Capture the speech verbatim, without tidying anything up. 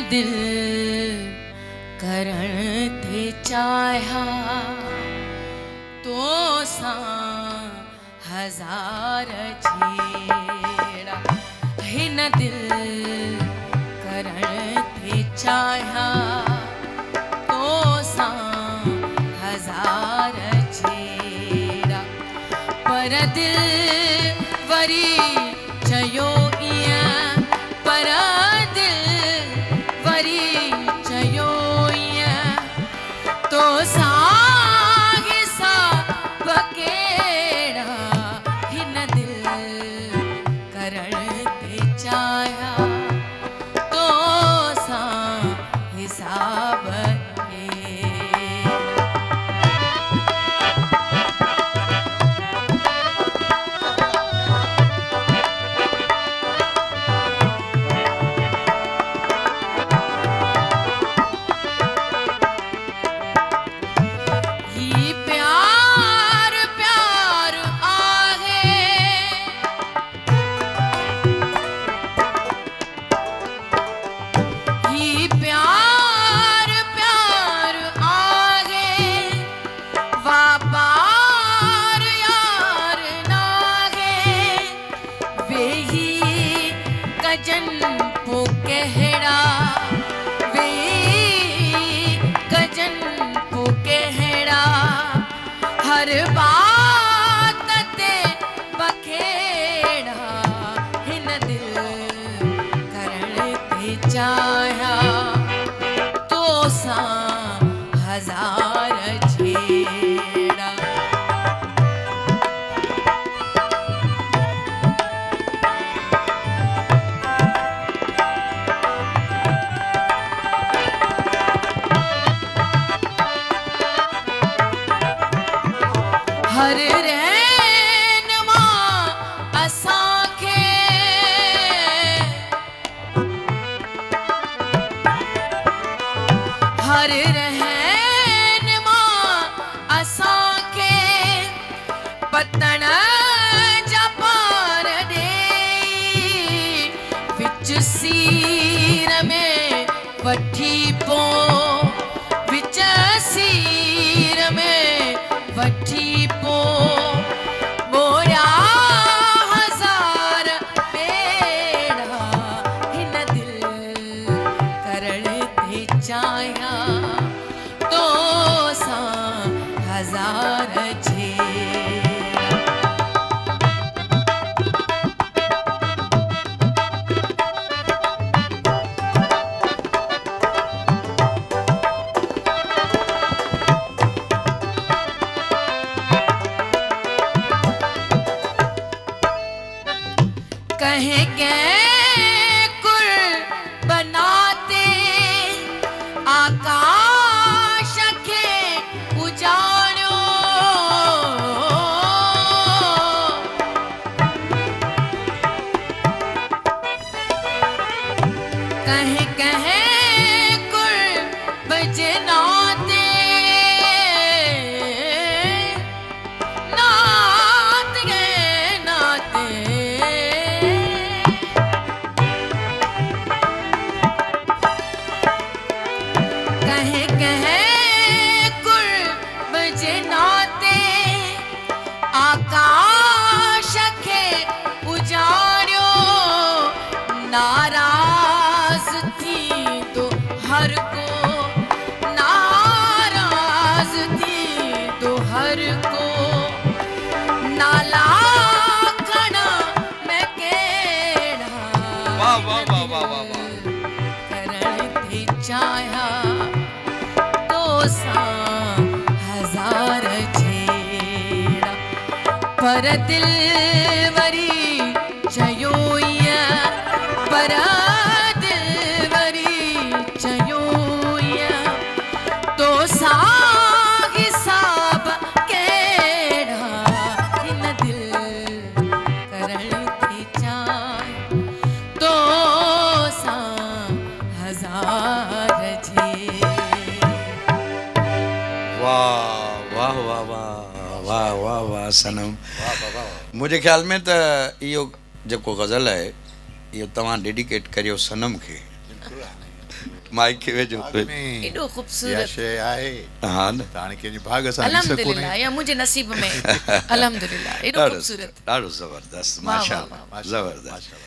दिल करण थे चाहा तो सा हजार छेड़ा हिन दिल करण थे चाहा तो सा हजार छेड़ा पर दिल वरी चयो इयां पर दिल वरी चयो इयां तो सागे सा बकेड़ा हिन दिल करण ते चाया तो सा हिसाब गजन पो कहड़ा वे गजन पो कहड़ा हर बात ते बखेड़ा हिन दिल करण ते चाया तो सा हजार छेड़ा हर रहन मां असांखे हर रहन मां असांखे पतन जा पार ॾेई विच सीर में वठी पो विच सीर में वठी पो बोया हजार पेड़ा हिन दिल करण ते चाया तो सा हजार छेड़ा कहे के कुल बनाते आकाश के उजाड़ो कहे कहे कुल बजनाते नात गे नाते कहे कहे कुल बजनाते आकाश के उजाड़ो नाराज थी तो हर को नाराज थी तो हर को नाला खड़ा मैं केड़ा वाह वाह वाह वाह वाह वाह करण थे चाया तो सा हजार छेड़ा पर दिल वरी चयो इयां पर दिल वरी चयो इयां तो सा हिसाब केड़ा हिन दिल करण ते चाया तो सा हजार छेड़ा वाह वाह वाह वाह वाह वाह वाह सनम मुझे ख्याल में तो यो जो गज़ल है ये तव्हां डेडिकेट करियो सनम के माइक खे वेझो में एॾो इहा ख़ूबसूरत शइ आहे हा न त हाणे कंहिंजे भाग सां हली सघूं अल्हम्दुलिल्लाह या मुंहिंजे नसीब में अल्हम्दुलिल्लाह एॾो ॾाढो ख़ूबसूरत ॾाढो ज़बरदस्त वाह, वाह, माशाल्लाह वाह। ज़बरदस्त